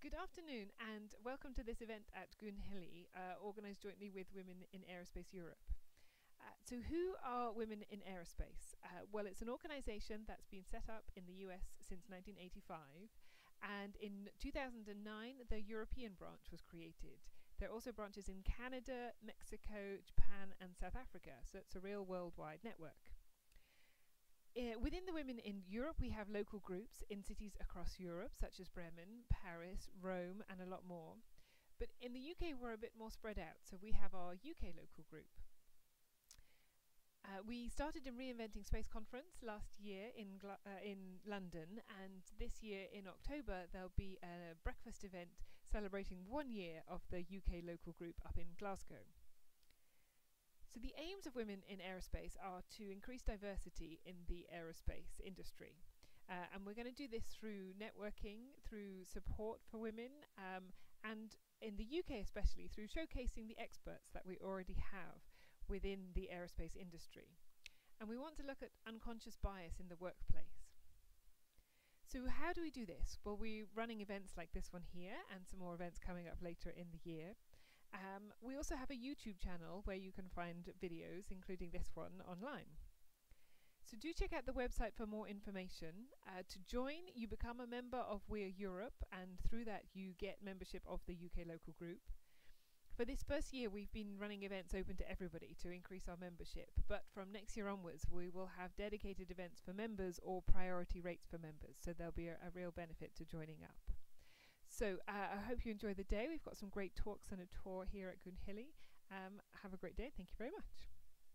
Good afternoon and welcome to this event at Goonhilly, organised jointly with Women in Aerospace Europe. So who are Women in Aerospace? Well, it's an organisation that's been set up in the US since 1985, and in 2009 the European branch was created. There are also branches in Canada, Mexico, Japan and South Africa, so it's a real worldwide network. Within the Women in Europe, we have local groups in cities across Europe, such as Bremen, Paris, Rome, and a lot more. But in the UK, we're a bit more spread out, so we have our UK local group. We started in Reinventing Space conference last year in London, and this year in October there'll be a breakfast event celebrating 1 year of the UK local group up in Glasgow. So the aims of Women in Aerospace are to increase diversity in the aerospace industry. And we're going to do this through networking, through support for women, and in the UK especially through showcasing the experts that we already have within the aerospace industry. And we want to look at unconscious bias in the workplace. So how do we do this? Well, we're running events like this one here and some more events coming up later in the year. We also have a YouTube channel where you can find videos, including this one, online. So do check out the website for more information. To join, you become a member of We're Europe, and through that you get membership of the UK local group. For this first year, we've been running events open to everybody to increase our membership, but from next year onwards, we will have dedicated events for members or priority rates for members, so there'll be a real benefit to joining up. So I hope you enjoy the day. We've got some great talks and a tour here at Goonhilly. Have a great day. Thank you very much.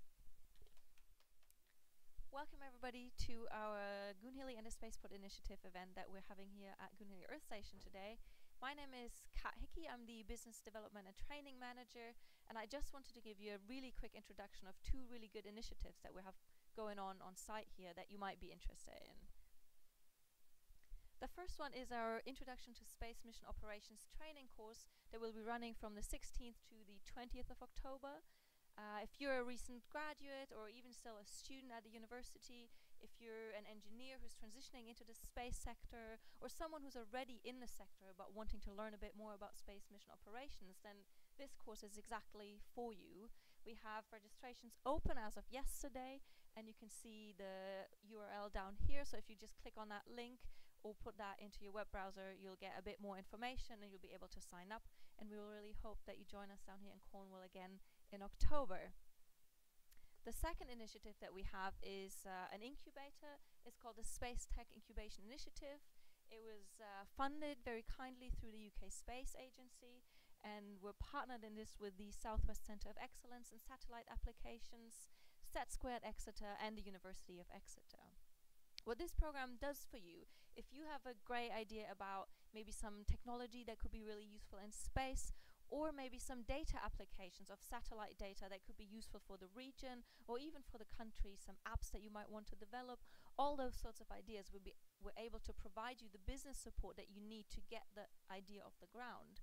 Welcome everybody to our Goonhilly and the Spaceport Initiative event that we're having here at Goonhilly Earth Station today. My name is Kat Hickey. I'm the Business Development and Training Manager, and I just wanted to give you a really quick introduction of two really good initiatives that we have going on site here that you might be interested in. The first one is our Introduction to Space Mission Operations training course that will be running from the 16th to the 20th of October. If you're a recent graduate or even still a student at the university, if you're an engineer who's transitioning into the space sector, or someone who's already in the sector but wanting to learn a bit more about space mission operations, then this course is exactly for you. We have registrations open as of yesterday, and you can see the URL down here. So if you just click on that link or put that into your web browser, you'll get a bit more information and you'll be able to sign up. And we will really hope that you join us down here in Cornwall again in October. The second initiative that we have is an incubator. It's called the Space Tech Incubation Initiative. It was funded very kindly through the UK Space Agency, and we're partnered in this with the Southwest Centre of Excellence in Satellite Applications, SET² Exeter, and the University of Exeter. What this program does for you, if you have a great idea about maybe some technology that could be really useful in space, or maybe some data applications of satellite data that could be useful for the region or even for the country, some apps that you might want to develop, all those sorts of ideas, we're able to provide you the business support that you need to get the idea off the ground.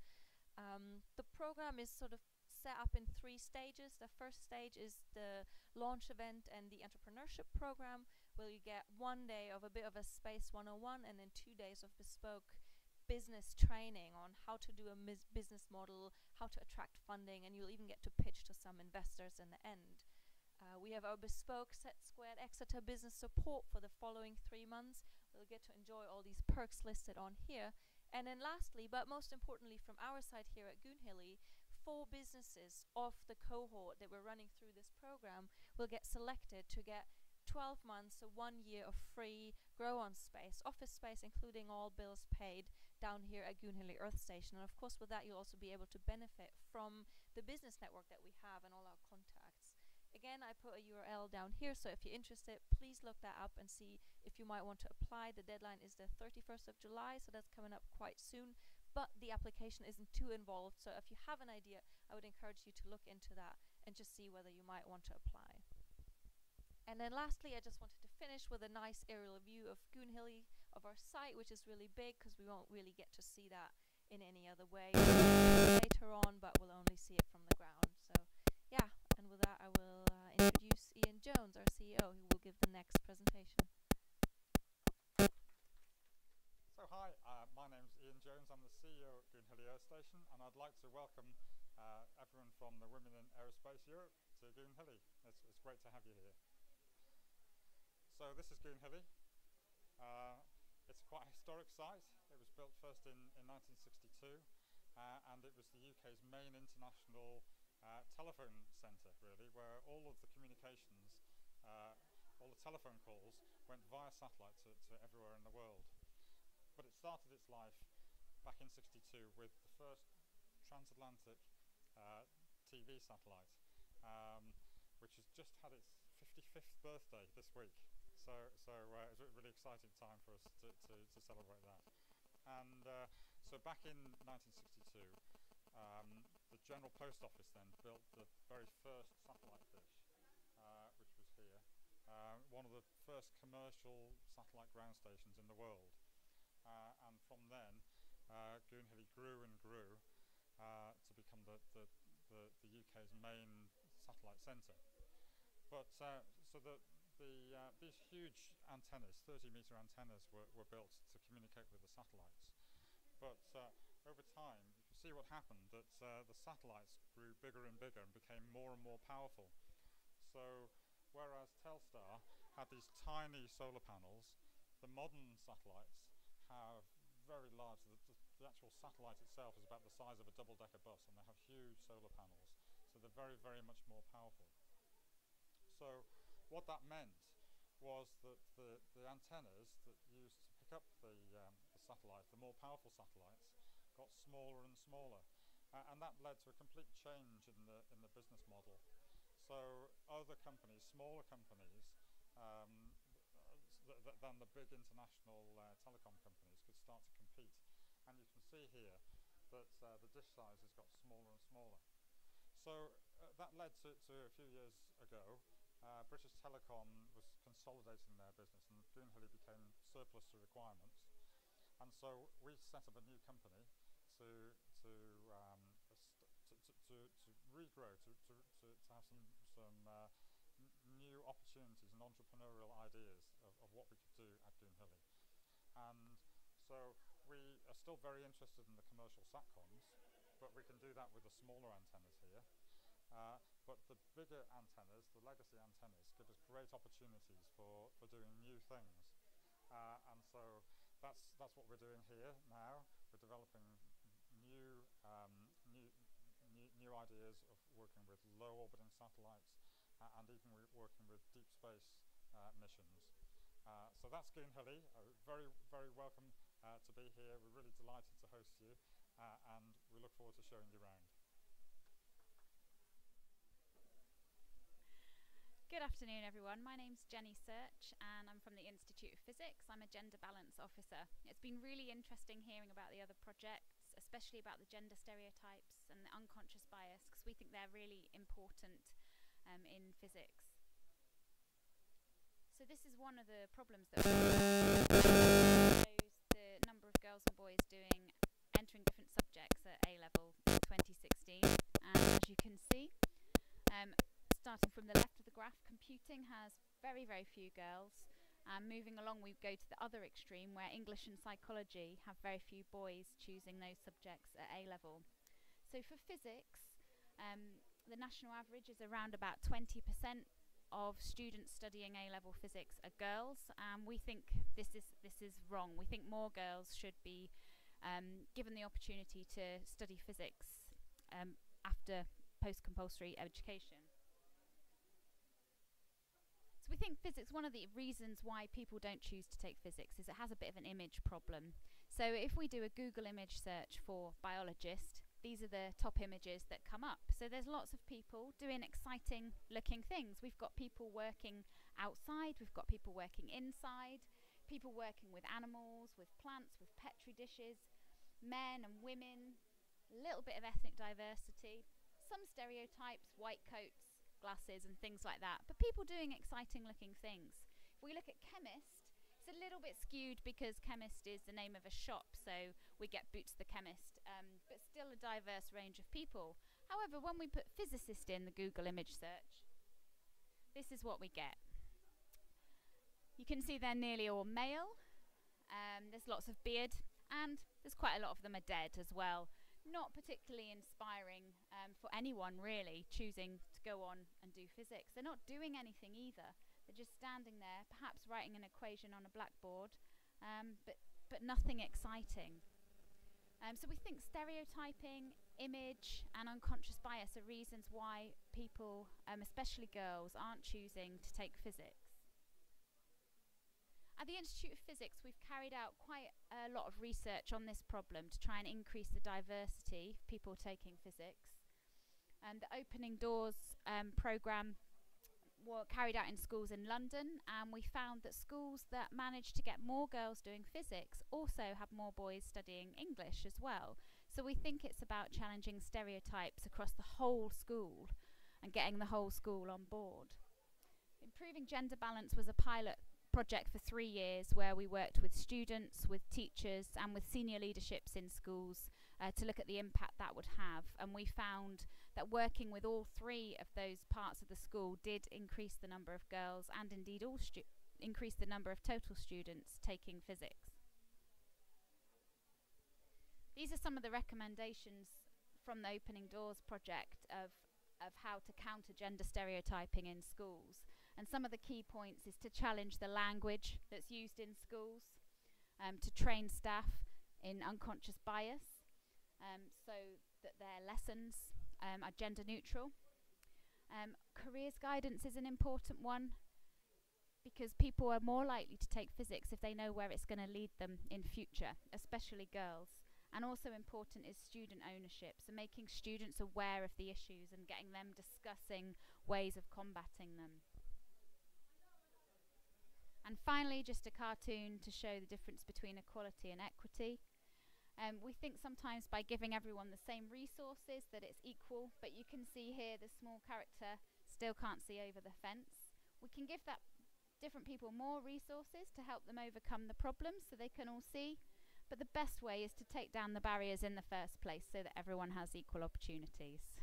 The program is sort of set up in 3 stages. The first stage is the launch event and the entrepreneurship program, where you get 1 day of a bit of a Space 101 and then 2 days of bespoke business training on how to do a business model, how to attract funding, and you'll even get to pitch to some investors in the end. We have our bespoke SET² Exeter business support for the following 3 months. We'll get to enjoy all these perks listed on here. And then lastly, but most importantly from our side here at Goonhilly, 4 businesses of the cohort that we're running through this program will get selected to get 12 months, so 1 year of free Grow on Space, office space, including all bills paid down here at Goonhilly Earth Station. And of course with that you'll also be able to benefit from the business network that we have and all our contacts. Again, I put a URL down here, so if you're interested, please look that up and see if you might want to apply. The deadline is the 31st of July, so that's coming up quite soon. But the application isn't too involved, so if you have an idea, I would encourage you to look into that and just see whether you might want to apply. And then lastly, I just wanted to finish with a nice aerial view of Goonhilly, of our site, which is really big because we won't really get to see that in any other way later on, but we'll only see it from the ground. So yeah, and with that I will introduce Ian Jones, our CEO, who will give the next presentation. So hi, my My name's Ian Jones, I'm the CEO at Goonhilly Earth Station, and I'd like to welcome everyone from the Women in Aerospace Europe to Goonhilly. It's great to have you here. So this is Goonhilly. It's quite a historic site. It was built first in 1962, and it was the UK's main international telephone centre, really, where all of the communications, all the telephone calls went via satellite to everywhere in the world. But it started its life back in '62 with the first transatlantic TV satellite, which has just had its 55th birthday this week. So it's a really exciting time for us to celebrate that. And so back in 1962, the General Post Office then built the very first satellite dish, which was here, one of the first commercial satellite ground stations in the world. And from then, Goonhilly grew and grew to become the UK's main satellite centre. But these huge antennas, 30-metre antennas, were built to communicate with the satellites. But over time, you can see what happened, that the satellites grew bigger and bigger and became more and more powerful. So whereas Telstar had these tiny solar panels, the modern satellites have very large, the actual satellite itself is about the size of a double-decker bus, and they have huge solar panels, so they're very, very much more powerful. So what that meant was that the antennas that used to pick up the satellite, the more powerful satellites, got smaller and smaller, and that led to a complete change in the business model. So other companies, smaller companies, than the big international telecom companies could start to compete. And you can see here that the dish size has got smaller and smaller. So that led to a few years ago, British Telecom was consolidating their business, and Goonhilly became surplus to requirements. And so we set up a new company to regrow, to have some new opportunities and entrepreneurial ideas of what we could do at Goonhilly. And so we are still very interested in the commercial SATCOMs, but we can do that with the smaller antennas here. But the bigger antennas, the legacy antennas, give us great opportunities for doing new things. And so that's what we're doing here now. We're developing new ideas of working with low orbiting satellites, and even working with deep space missions. So that's Goonhilly. Very, very welcome to be here. We're really delighted to host you, and we look forward to showing you around. Good afternoon, everyone. My name's Jenny Search, and I'm from the Institute of Physics. I'm a gender balance officer. It's been really interesting hearing about the other projects, especially about the gender stereotypes and the unconscious bias, because we think they're really important in physics. So this is one of the problems that shows the number of girls and boys entering different subjects at A-level in 2016. And as you can see, starting from the left of the graph, computing has very, very few girls. Moving along, we go to the other extreme, where English and psychology have very few boys choosing those subjects at A-level. So for physics, the national average is around about 20% of students studying A-level physics are girls, and we think this is wrong. We think more girls should be given the opportunity to study physics after post-compulsory education. So we think physics, one of the reasons why people don't choose to take physics is it has a bit of an image problem. So if we do a Google image search for biologist, these are the top images that come up. So there's lots of people doing exciting looking things. We've got people working outside, we've got people working inside, people working with animals, with plants, with petri dishes, men and women, a little bit of ethnic diversity, some stereotypes, white coats, glasses and things like that, but people doing exciting looking things. If we look at chemist, it's a little bit skewed because chemist is the name of a shop, so we get Boots the chemist, but still a diverse range of people. However, when we put physicist in the Google image search, this is what we get. You can see they're nearly all male, there's lots of beard, and there's quite a lot of them are dead as well. Not particularly inspiring for anyone really choosing to go on and do physics. They're not doing anything either. They're just standing there, perhaps writing an equation on a blackboard, but nothing exciting. So we think stereotyping, image and unconscious bias are reasons why people, especially girls, aren't choosing to take physics. At the Institute of Physics, we've carried out quite a lot of research on this problem to try and increase the diversity of people taking physics. And the Opening Doors programme were carried out in schools in London, and we found that schools that managed to get more girls doing physics also have more boys studying English as well. So we think it's about challenging stereotypes across the whole school and getting the whole school on board. Improving gender balance was a pilot project for 3 years where we worked with students, with teachers and with senior leaderships in schools to look at the impact that would have, and we found that working with all 3 of those parts of the school did increase the number of girls and indeed increase the number of total students taking physics. These are some of the recommendations from the Opening Doors project of how to counter gender stereotyping in schools. And some of the key points is to challenge the language that's used in schools, to train staff in unconscious bias, so that their lessons are gender neutral. Careers guidance is an important one because people are more likely to take physics if they know where it's going to lead them in future, especially girls. And also important is student ownership, so making students aware of the issues and getting them discussing ways of combating them. And finally, just a cartoon to show the difference between equality and equity. We think sometimes by giving everyone the same resources that it's equal, but you can see here the small character still can't see over the fence. We can give that different people more resources to help them overcome the problems so they can all see, but the best way is to take down the barriers in the first place so that everyone has equal opportunities.